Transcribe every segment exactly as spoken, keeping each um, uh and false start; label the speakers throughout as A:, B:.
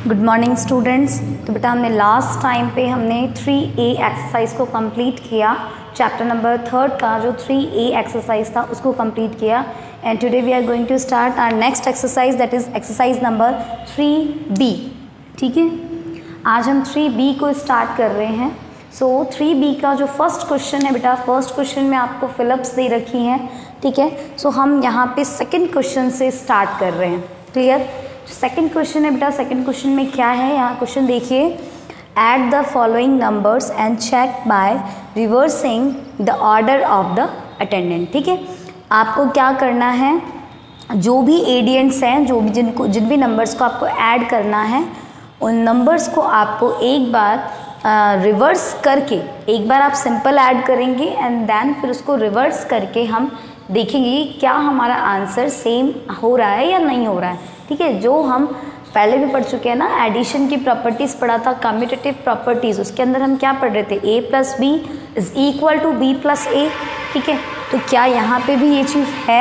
A: Good morning students. तो बेटा हमने लास्ट टाइम पे हमने थ्री ए एक्सरसाइज को कंप्लीट किया, चैप्टर नंबर थर्ड का जो थ्री ए एक्सरसाइज था उसको कंप्लीट किया। And today we are going to start our next exercise, that is exercise number three B. ठीक है, आज हम थ्री बी को स्टार्ट कर रहे हैं। सो थ्री बी का जो फर्स्ट क्वेश्चन है बेटा, फर्स्ट क्वेश्चन में आपको फिलअप्स दे रखी हैं। ठीक है, सो so हम यहाँ पे सेकंड क्वेश्चन से स्टार्ट कर रहे हैं। क्लियर? सेकंड क्वेश्चन है बेटा, सेकंड क्वेश्चन में क्या है, यहाँ क्वेश्चन देखिए, add the following numbers and check by reversing the order of the addends. ठीक है, आपको क्या करना है, जो भी एडियंट्स हैं, जो भी जिनको जिन भी नंबर्स को आपको ऐड करना है, उन नंबर्स को आपको एक बार रिवर्स uh, करके, एक बार आप सिंपल ऐड करेंगे एंड देन फिर उसको रिवर्स करके हम देखेंगे क्या हमारा आंसर सेम हो रहा है या नहीं हो रहा है। ठीक है, जो हम पहले भी पढ़ चुके हैं ना, एडिशन की प्रॉपर्टीज़ पढ़ा था, कम्यूटेटिव प्रॉपर्टीज़, उसके अंदर हम क्या पढ़ रहे थे, A plus B is equal to B plus A. ठीक है, तो क्या यहाँ पे भी ये चीज़ है?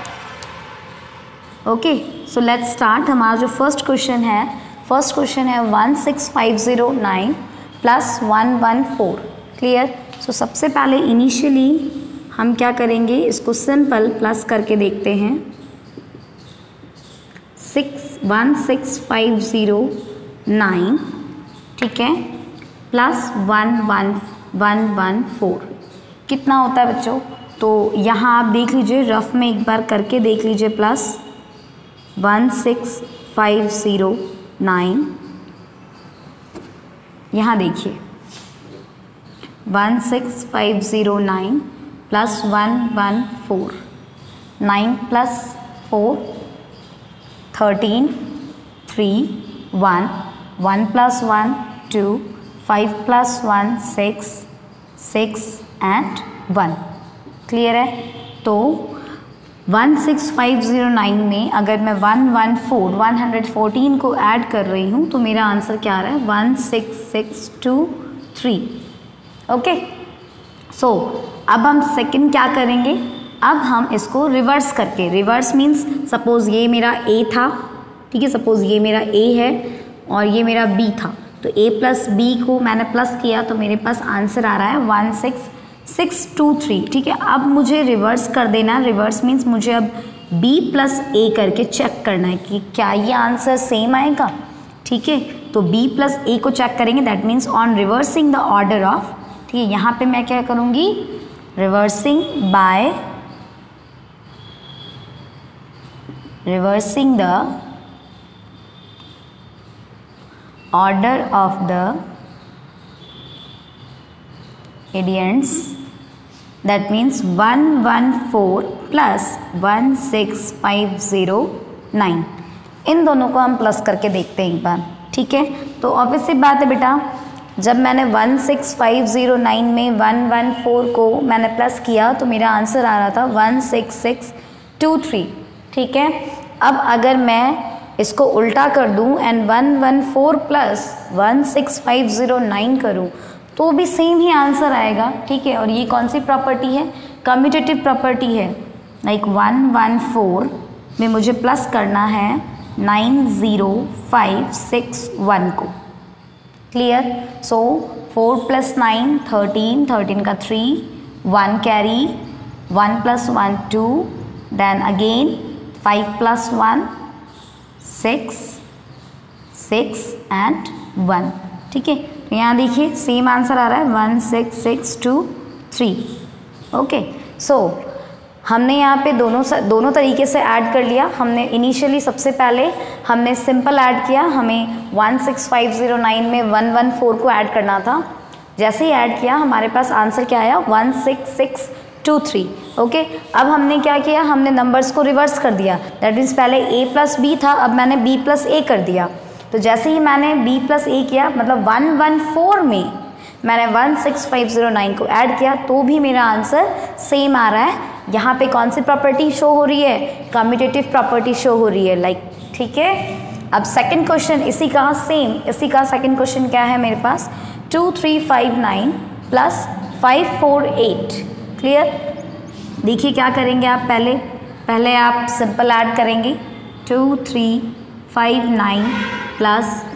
A: Okay, so let's start. हमारा जो फर्स्ट क्वेश्चन है, फर्स्ट क्वेश्चन है one six five zero nine plus one one four. Clear? So सबसे पहले इनिशियली हम क्या करेंगे, इसको सिंपल प्लस करके देखते हैं। Six one six five zero nine, ठीक है, plus one one one one four कितना होता है बच्चों? तो यहाँ आप देख लीजिए, रफ में एक बार करके देख लीजिए। Plus one six five zero nine, यहाँ देखिए one six five zero nine plus one one four, nine plus four thirteen, three one, one plus one two, five plus one six, six and one. Clear है? तो one six five zero nine में अगर मैं one one four one hundred fourteen को add कर रही हूँ तो मेरा आंसर क्या आ रहा है, one six six two three. Okay, so अब हम सेकंड क्या करेंगे, अब हम इसको रिवर्स करके, रिवर्स मीन्स सपोज ये मेरा ए था, ठीक है, सपोज ये मेरा ए है और ये मेरा बी था, तो ए प्लस बी को मैंने प्लस किया तो मेरे पास आंसर आ रहा है one six six two three. ठीक है, अब मुझे रिवर्स कर देना, रिवर्स मीन्स मुझे अब बी प्लस ए करके चेक करना है कि क्या ये आंसर सेम आएगा। ठीक है, तो बी प्लस ए को चेक करेंगे, that means on reversing the order of. ठीक है, यहाँ पे मैं क्या करूँगी, reversing by reversing the order of the addients, that means one one four plus one six five zero nine, इन दोनों को हम प्लस करके देखते हैं एक बार। ठीक है, तो ऑब्वियस सी बात है बेटा, जब मैंने one six five zero nine में वन वन फोर को मैंने प्लस किया तो मेरा आंसर आ रहा था one six six two three. ठीक है, अब अगर मैं इसको उल्टा कर दूं and one one four plus one six five zero nine करूं तो भी सेम ही आंसर आएगा। ठीक है, और ये कौन सी प्रॉपर्टी है, कम्यूटेटिव प्रॉपर्टी है। लाइक वन वन फोर में मुझे प्लस करना है nine zero five six one को। Clear? So four plus nine thirteen, thirteen का three, one carry, one plus one two, then again five plus one six, six and one. ठीक है, तो यहाँ देखिए सेम आंसर आ रहा है one six six two three. Okay, so हमने यहाँ पे दोनों दोनों तरीके से ऐड कर लिया। हमने इनिशियली सबसे पहले हमने सिंपल ऐड किया, हमें one six five zero nine में वन वन फोर को ऐड करना था। जैसे ही ऐड किया हमारे पास आंसर क्या आया, one six six two three. Okay, अब हमने क्या किया, हमने नंबर्स को रिवर्स कर दिया, दैट मीन्स पहले ए प्लस बी था, अब मैंने बी प्लस ए कर दिया। तो जैसे ही मैंने बी प्लस ए किया, मतलब वन वन फोर में मैंने one six five zero nine को ऐड किया तो भी मेरा आंसर सेम आ रहा है। यहाँ पे कौन सी प्रॉपर्टी शो हो रही है, कम्यूटेटिव प्रॉपर्टी शो हो रही है, लाइक like, ठीक है। अब सेकंड क्वेश्चन इसी का सेम, इसी का सेकंड क्वेश्चन क्या है मेरे पास, two three five nine plus five four eight. Clear? देखिए क्या करेंगे आप, पहले पहले आप सिंपल ऐड करेंगे, two three five nine plus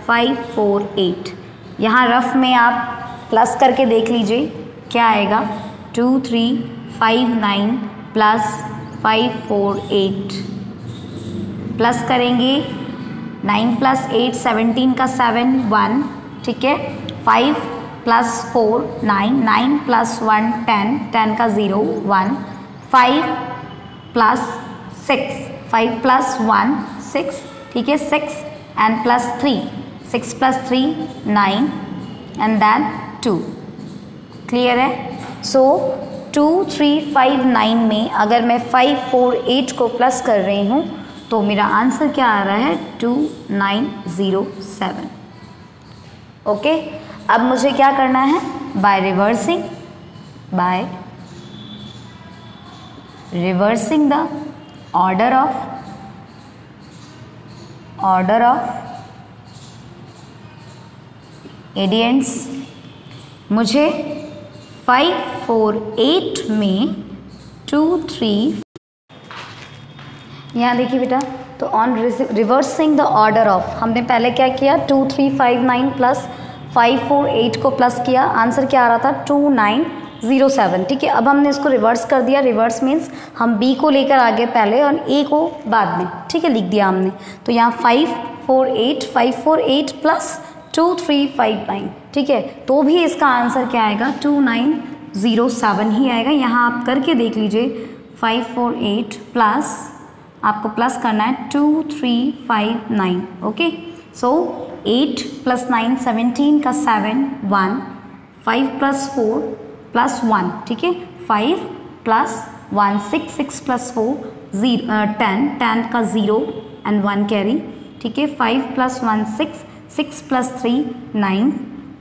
A: five four eight. यहाँ रफ में आप प्लस करके देख लीजिए क्या आएगा, two three five nine plus five four eight, plus करेंगे नाइन प्लस एट सेवनटीन का सेवन वन, ठीक है, five plus four nine, nine plus one ten, ten का zero one, five plus six, five plus one six, ठीक है, six and plus three, six plus three nine and then two. Clear है? So two three five nine में अगर मैं five four eight को plus कर रही हूँ तो मेरा आंसर क्या आ रहा है, two nine zero seven. Okay, अब मुझे क्या करना है, by reversing by reversing the order of order of addends, मुझे फाइव फोर एट में टू थ्री, यहाँ देखिए बेटा, तो on reversing the order of हमने पहले क्या किया, two three five nine plus five four eight को प्लस किया, आंसर क्या आ रहा था, टू नाइन ज़ीरो सेवन। ठीक है, अब हमने इसको रिवर्स कर दिया, रिवर्स मीन्स हम बी को लेकर आगे पहले और ए को बाद में, ठीक है, लिख दिया हमने। तो यहाँ five four eight five four eight plus two three five nine, ठीक है, तो भी इसका आंसर क्या आएगा, टू नाइन ज़ीरो सेवन ही आएगा। यहाँ आप करके देख लीजिए, फाइव फोर एट प्लस आपको प्लस करना है two three five nine. Okay, so eight plus nine seventeen का seven one, five plus four plus one, ठीक है, five plus one six, six plus four zero ten, ten का zero and one carry, ठीक है, five plus one six, six plus three nine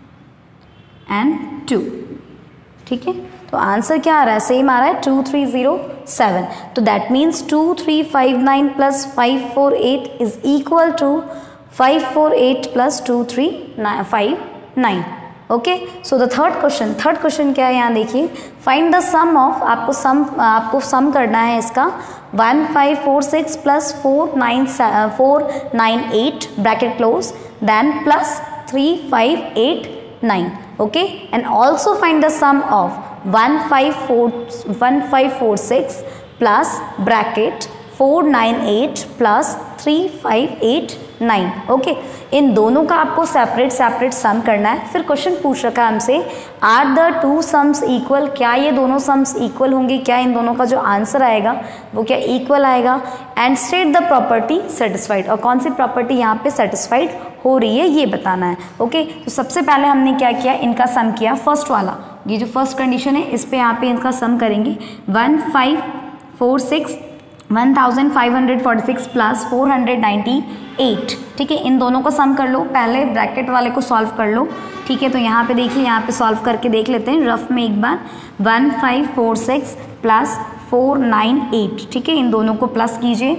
A: and two. ठीक है, तो answer क्या आ रहा है, सेम आ रहा है टू थ्री ज़ीरो सेवन। तो that means two three five nine plus five four eight is equal to five four eight plus two three five nine. Okay, so the third question, third question क्या है, यहाँ देखिए, find the sum of, आपको सम आपको सम करना है इसका, one five four six plus four nine four nine eight bracket close, then plus three five eight nine. Okay, and also find the sum of one five four one five four six plus bracket four nine eight plus three five eight nine. Okay, इन दोनों का आपको separate separate सम करना है। फिर question पूछ रखा है हमसे, are the two sums equal, क्या ये दोनों सम्स इक्वल होंगे, क्या इन दोनों का जो आंसर आएगा वो क्या इक्वल आएगा, and state the property satisfied, और कौन सी प्रॉपर्टी यहाँ पे सेटिस्फाइड हो रही है ये बताना है। ओके, तो सबसे पहले हमने क्या किया, इनका सम किया, फर्स्ट वाला, ये जो फर्स्ट कंडीशन है इस पे यहाँ पे इनका सम करेंगे, one five four six one thousand five hundred forty six plus four hundred ninety eight. ठीक है, इन दोनों को सम कर लो, पहले ब्रैकेट वाले को सॉल्व कर लो। ठीक है, तो यहाँ पे देखिए, यहाँ पे सॉल्व करके देख लेते हैं रफ में एक बार, one five four six plus four nine eight, ठीक है, इन दोनों को प्लस कीजिए,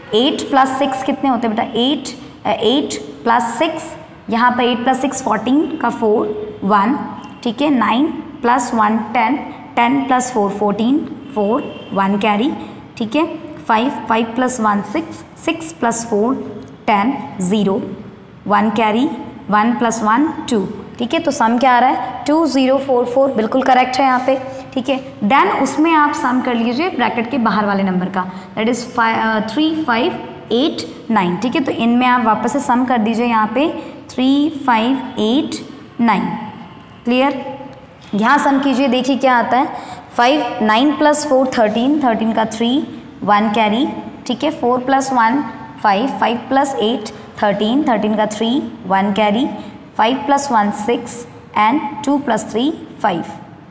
A: एट प्लस सिक्स कितने होते हैं बेटा, एट, एट प्लस सिक्स, यहाँ पर एट प्लस सिक्स फोर्टीन का फोर वन, ठीक है, nine plus one ten, ten plus four fourteen, four one carry, ठीक है, five, five plus one six, six plus four ten, zero, one carry, one plus one two. ठीक है, तो sum क्या आ रहा है, टू ज़ीरो फोर फोर, बिल्कुल करेक्ट है यहाँ पे। ठीक है, देन उसमें आप सम कर लीजिए ब्रैकेट के बाहर वाले नंबर का, that is three five eight nine. ठीक है, तो इनमें आप वापस से सम कर दीजिए यहाँ पे, three five eight nine. Clear, यहाँ सम कीजिए, देखिए क्या आता है, five nine plus four thirteen, thirteen का थ्री, वन कैरी, ठीक है, four plus one five, five plus eight thirteen, thirteen का three, one carry, five plus one six and two plus three five,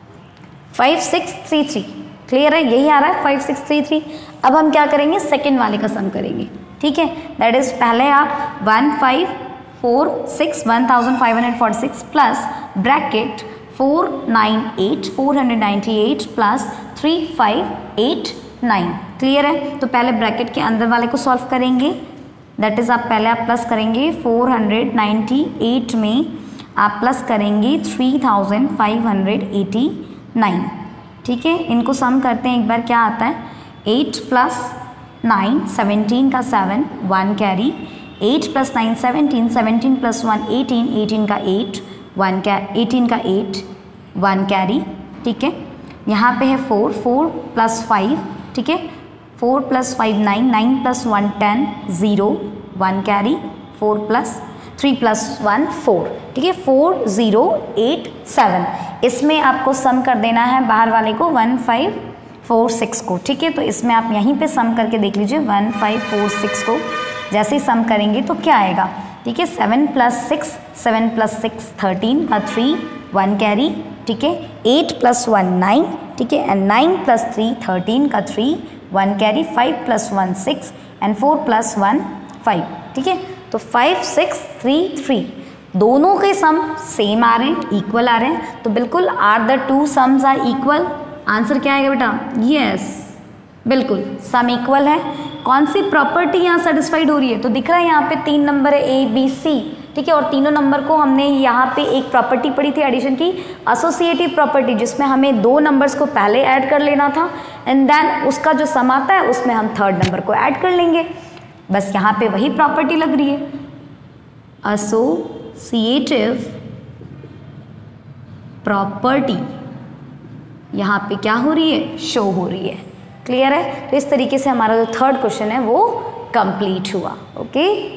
A: five six three three. Clear है, यही आ रहा है five six three three. अब हम क्या करेंगे, सेकेंड वाले का सम करेंगे। ठीक है, दैट इज पहले आप one five four six one thousand five hundred forty six plus bracket four nine eight four hundred ninety eight plus three five eight nine. Clear है, तो पहले ब्रैकेट के अंदर वाले को सॉल्व करेंगे, दैट इज आप पहले आप प्लस करेंगे फोर हंड्रेड नाइन्टी एट में आप प्लस करेंगे three thousand five hundred eighty nine. ठीक है, इनको सम करते हैं एक बार, क्या आता है, एट प्लस नाइन सेवनटीन का seven, one carry, eight plus nine seventeen, seventeen plus one eighteen, eighteen का एट, वन कै एटीन का एट, वन कैरी, ठीक है। यहाँ पे है फोर, फोर प्लस फाइव, ठीक है, four plus five nine, nine plus one ten, zero, one carry, four plus three plus one four, ठीक है, फोर ज़ीरो एट सेवन। इसमें आपको सम कर देना है बाहर वाले को वन फाइव फोर सिक्स को, ठीक है। तो इसमें आप यहीं पे सम करके देख लीजिए वन फाइव फोर सिक्स को, जैसे ही सम करेंगे तो क्या आएगा, ठीक है। Seven plus six, seven plus six thirteen का थ्री, वन कैरी, ठीक है। एट प्लस वन नाइन, ठीक है, and nine plus three thirteen का three, one carry, five plus one six and four plus one five, ठीक है। तो five six three three दोनों के सम सेम आ रहे हैं, इक्वल आ रहे हैं, तो बिल्कुल are the two sums are equal. Answer क्या आएगा बेटा, यस, बिल्कुल सम इक्वल है। कौन सी प्रॉपर्टी यहाँ सेटिस्फाइड हो रही है, तो दिख रहा है यहाँ पे तीन नंबर है ए बी सी, ठीक है, और तीनों नंबर को हमने यहाँ पे एक प्रॉपर्टी पढ़ी थी एडिशन की, एसोसिएटिव प्रॉपर्टी, जिसमें हमें दो नंबर्स को पहले ऐड कर लेना था एंड देन उसका जो सम आता है उसमें हम थर्ड नंबर को ऐड कर लेंगे। बस यहाँ पे वही प्रॉपर्टी लग रही है, एसोसिएटिव प्रॉपर्टी यहाँ पे क्या हो रही है, शो हो रही है। क्लियर है। तो इस तरीके से हमारा जो थर्ड क्वेश्चन है वो कंप्लीट हुआ। ओके।